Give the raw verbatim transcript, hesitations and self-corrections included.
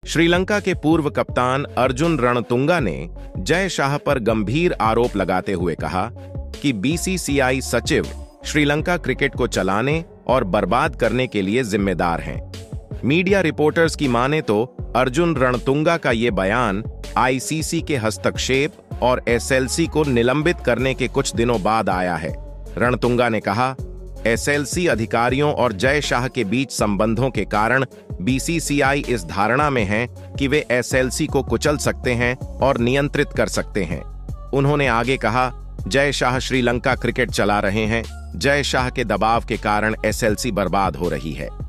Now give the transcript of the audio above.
श्रीलंका के पूर्व कप्तान अर्जुन रणतुंगा ने जय शाह पर गंभीर आरोप लगाते हुए कहा कि बीसीसीआई सचिव श्रीलंका क्रिकेट को चलाने और बर्बाद करने के लिए जिम्मेदार हैं। मीडिया रिपोर्टर्स की माने तो अर्जुन रणतुंगा का ये बयान आईसीसी के हस्तक्षेप और एसएलसी को निलंबित करने के कुछ दिनों बाद आया है। रणतुंगा ने कहा, एसएलसी अधिकारियों और जय शाह के बीच संबंधों के कारण बीसीसीआई इस धारणा में है कि वे एसएलसी को कुचल सकते हैं और नियंत्रित कर सकते हैं। उन्होंने आगे कहा, जय शाह श्रीलंका क्रिकेट चला रहे हैं। जय शाह के दबाव के कारण एसएलसी बर्बाद हो रही है।